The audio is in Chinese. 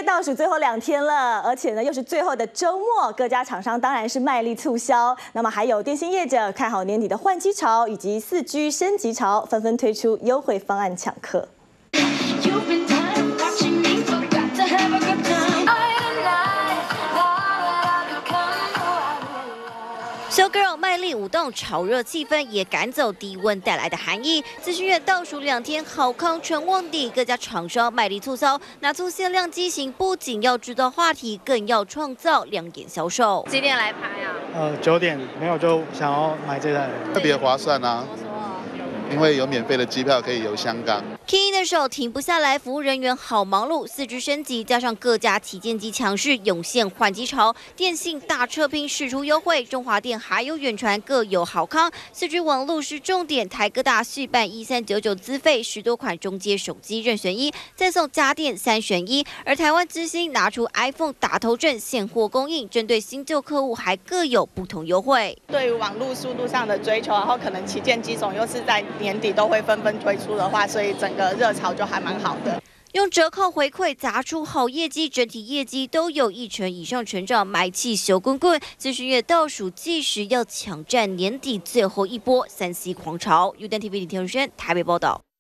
月倒数最后2天了，而且呢又是最后的周末，各家厂商当然是卖力促销。那么还有电信业者看好年底的换机潮以及4G 升级潮，纷纷推出优惠方案抢客。 Show Girl 卖力舞动，炒热气氛，也赶走低温带来的寒意。资讯月倒数2天，好康全旺地，各家厂商卖力促销，拿出限量机型，不仅要制造话题，更要创造亮眼销售。 几点来拍啊 ？9点，没有就想要买这台， 特别划算啊！因为有免费的机票可以游香港。 Key 的手停不下来，服务人员好忙碌。4G 升级加上各家旗舰机强势，涌现换机潮。电信大撤拼释出优惠，中华电还有远传各有好康。4G 网路是重点，台哥大续办1399资费10多款中阶手机任选1，再送家电3选1。而台湾之星拿出 iPhone 打头阵，现货供应，针对新旧客户还各有不同优惠。 对于网络速度上的追求，然后可能旗舰机种又是在年底都会纷纷推出的话，所以整个热潮就还蛮好的。 用折扣回馈砸出好业绩，整体业绩都有1成以上成长，买气小滚滚。资讯月倒数计时，要抢占年底最后一波3C 狂潮。UDN TV 李天如轩台北报道。